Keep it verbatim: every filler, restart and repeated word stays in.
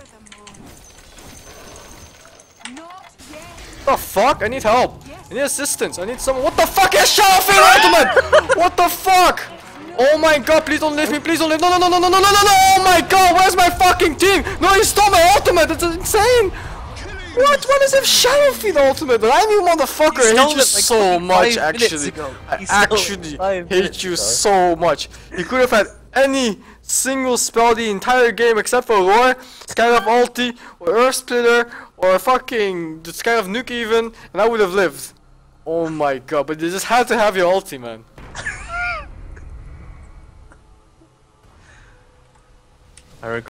What the fuck? I need help. I need assistance. I need someone. What the fuck is Shadow Fiend ultimate? What the fuck? Oh my god, please don't leave me. Please don't leave. No, no, no, no, no, no, no, no, no. Oh my god, where's my fucking team? No, he stole my ultimate. That's insane. What? What is this Shadow Fiend ultimate? I mean, motherfucker, I hate you like so much, actually. I actually hate you so much. You could have had any single spell the entire game except for Roar, Sky of Ulti, or Earth Splitter, or fucking the Sky of Nuke even, and I would have lived. Oh my god, but you just had to have your ulti, man. I regret